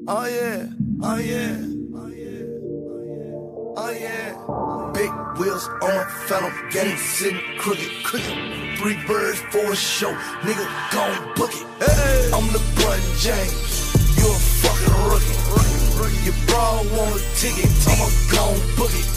Oh yeah, oh yeah, oh yeah, oh yeah. Big wheels on phantom, getting sitting crooked. 3 birds for a show, nigga gon' book it. Hey. I'm LeBron James, you a fucking rookie. Your bra want a ticket, I'ma gon' book it.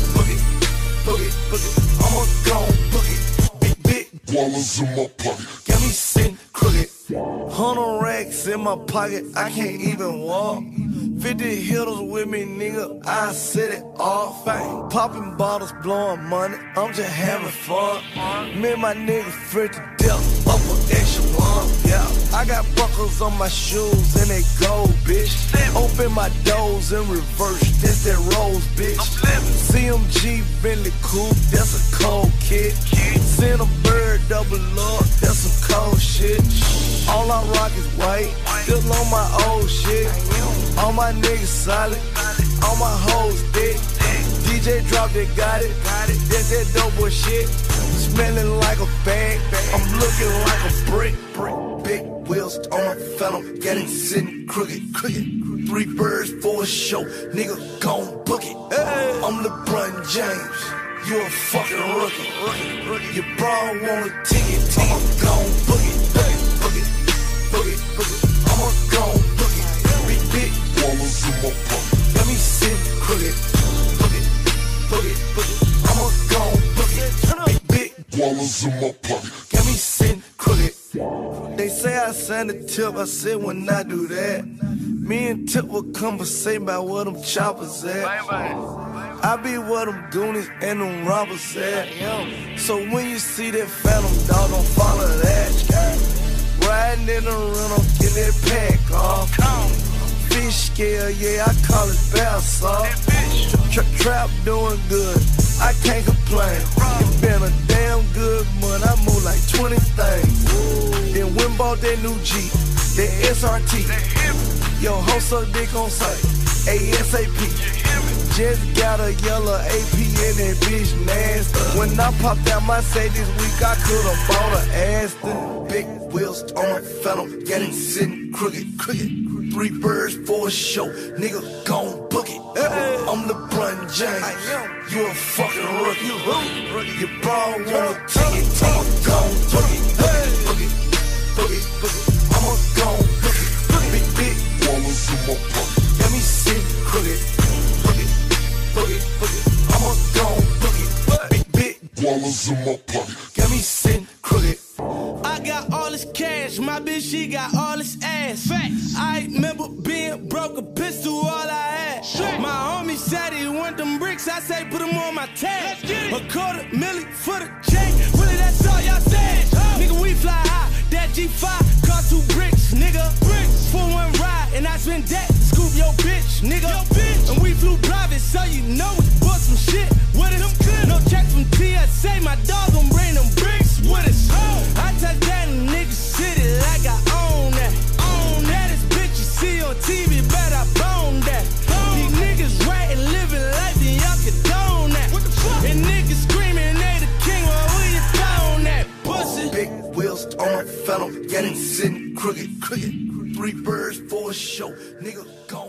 I'ma gon' book it. Big dollars in my pocket, got me sitting crooked. 100 racks in my pocket, I can't even walk. 50 hitters with me, nigga, I set it off. Popping bottles, blowing money, I'm just having fun. Me and my niggas afraid to death, up an echelon. Yeah, I got buckles on my shoes and they gold, bitch. Open my doors in reverse, that's that rose, bitch. CMG Bentley coupe, that's a cold kid. Send a bird double up, that's some cold shit. All I rock is white, still on my old shit. All my niggas solid, all my hoes thick. DJ drop they got it, that's that dope boy shit. Smelling like a bag, I'm looking like a brick. Big wheels on a phantom, getting sitting crooked. 3 birds for a show, nigga gon' book it. Hey. I'm LeBron James, you a fucking rookie. Your bra want a ticket, I'ma gon' book it. I'ma gon' book it. Big dollars in my pocket, let me sit crooked. I'ma gon' book it. Big dollars in my pocket, got me sitting crooked. They say I signed a tip, I said when I do that, me and Tip will conversate about where them choppers at. I be where them goonies and them robbers at. So when you see that phantom, dog, don't follow that. Riding in the rental, get that pack off. Fish scale, yeah, I call it bath sauce. Trap doing good, I can't complain. It been a damn good month, I move like 20 things. Then went bought that new Jeep, that SRT. Yo, hoe suck dick on sight, ASAP. Just got a yellow AP and that bitch nasty. When I popped out my say this week, I could've bought an Aston. Big wheels on a phantom, getting sitting crooked. 3 birds for a show, nigga gon' book it. Hey. I'm LeBron James, you a fucking rookie. Your bra want a ticket, I'ma gon' book it. I'ma gon' book it. Big dollars in my pocket, got me sitting crooked. I'ma gon' book it. Big dollars in my pocket, got me sitting crooked. I got all this cash, my bitch, she got all this ass. Facts. I remember being broke, a pistol, all I had. Shit. My homie said he want them bricks, I say put them on my tag. $250,000 for the chain, really that's all y'all said. Nigga, we fly high, that G5 cost 2 bricks, nigga. Bricks. For 1 ride, and I spent that to scoop your bitch, nigga. And we flew private, so you know we bought some shit with us. No check from TSA, my dog gon' bring them bricks with us. I touch that nigga city like I own that. This bitch you see on TV, bet I bone that. These niggas right and living life, then y'all condone that. And niggas screaming they the king, well who you throwing that pussy? Big wheels on a phantom, getting sitting crooked. 3 birds for a show, nigga gone.